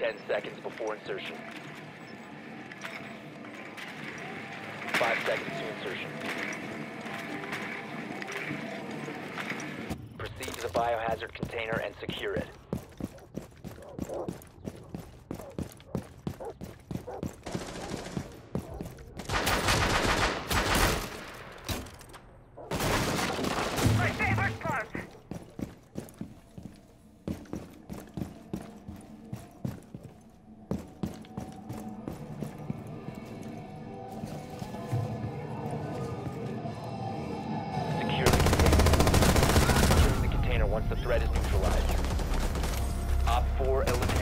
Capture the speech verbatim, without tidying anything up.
ten seconds before insertion. Five seconds to insertion. Proceed to the biohazard container and secure it. My favorite part! Secure the container. Secure the container once the threat is neutralized. Op four eliminated.